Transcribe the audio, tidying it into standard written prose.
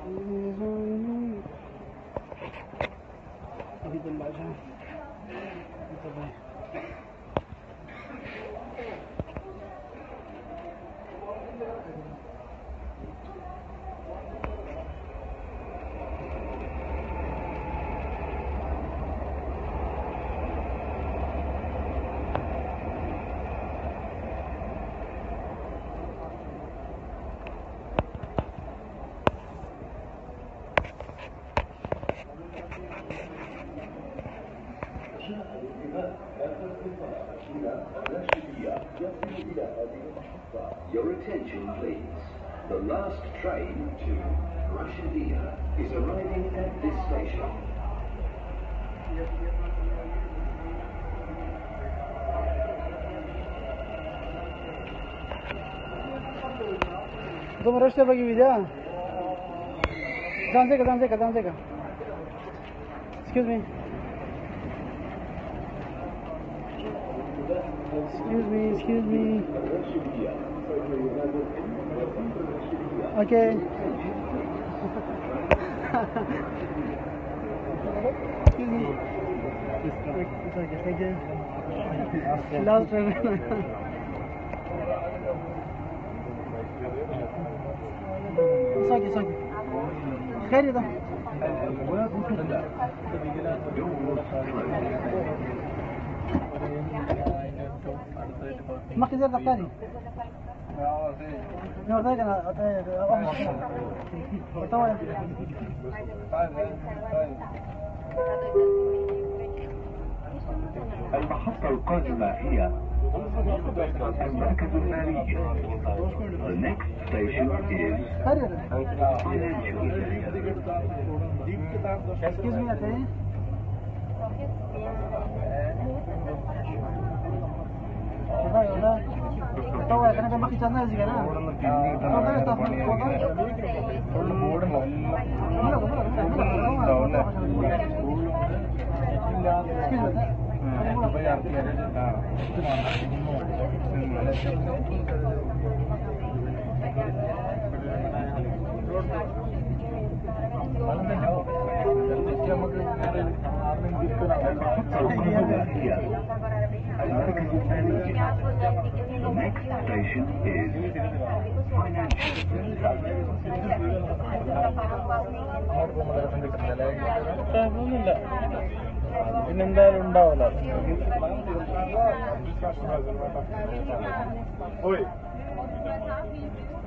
अभी तो बाजा तो भाई Your attention, please. The last train to Rashidia is arriving at this station. Думаю, что баги видя. Замзека. Excuse me. Excuse me. Okay. Excuse me. It's okay, thank you. Last time. It's okay. Carry them. ما كذا ذكرني. نورتك أنا المحطة القادمة هي المركز المالي. The next station is financial area. Excuse me, okay? يلا طوع انا كان باقي تنازل زي كده The next station is പിന്നെന്തായാലും ഉണ്ടാവില്ല. Oi.